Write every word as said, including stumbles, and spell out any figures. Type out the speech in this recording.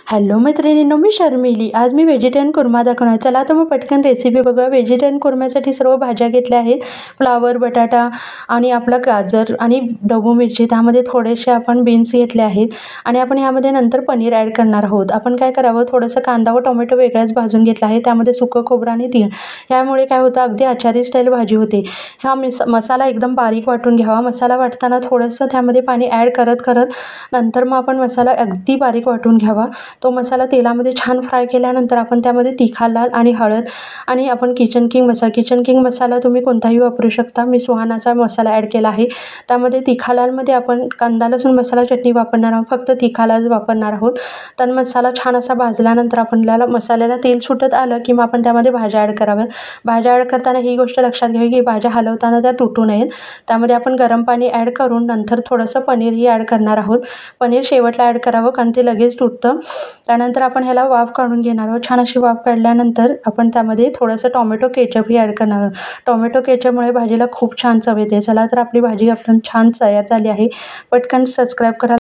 Hello मैत्रिणींनो, मी शर्मिली. आज मी vegetarian korma दाखवणार. चला तर मग पटकन रेसिपी बघूया. व्हेजिटेरियन कुर्म्यासाठी सर्व भाज्या घेतल्या आहेत. फ्लावर, बटाटा आणि आपला गाजर आणि ढबू मिरची, त्यामध्ये थोडेसे आपण बीन्स घेतले आहेत आणि आपण ह्यामध्ये नंतर पनीर ॲड करणार आहोत. आपण काय करावं, थोडंसं कांदा व टोमॅटो वेगळाच भाजून घेतला आहे. त्यामध्ये सुकं खोबरं आणि तीळ, यामुळे काय होतं, अगदी आचारी स्टाईल भाजी होते. हा मिस मसाला एकदम बारीक वाटून घ्यावा. मसाला वाटताना थोडंसं त्यामध्ये पाणी ॲड करत करत नंतर मग आपण मसाला अगदी बारीक वाटून घ्यावा. तो मसाला तेलामध्ये छान फ्राय केल्यानंतर आपण त्यामध्ये तिखा, लाल आणि हळद आणि आपण kitchen king masala kitchen king masala तुम्ही कोणताही वापरू शकता. मी सुहानाचा मसाला ॲड केला आहे. त्यामध्ये तिखा लालमध्ये आपण कांदा लसूण मसाला चटणी वापरणार आहोत. फक्त तिखा लाल वापरणार आहोत. तर मसाला छान असा भाजल्यानंतर आपल्याला मसाल्याला तेल सुटत आलं की मग आपण त्यामध्ये भाज्या ॲड कराव्यात. भाज्या ॲड करताना ही गोष्ट लक्षात घ्यावी की भाज्या हलवताना त्या तुटू नयेत. त्यामध्ये आपण गरम पाणी ॲड करून नंतर थोडंसं पनीरही ॲड करणार आहोत. पनीर शेवटला ॲड करावं, कारण ते लगेच तुटतं. त्यानंतर आपण ह्याला वाफ काढून घेणार आहोत. छान अशी वाफ काढल्यानंतर आपण त्यामध्ये थोडंसं टोमॅटो केचपही ॲड करणार आहोत. टोमॅटो केचपमुळे भाजीला खूप छान चव येते. चला तर आपली भाजी आपण छान तयार झाली आहे. पटकन सबस्क्राईब करा.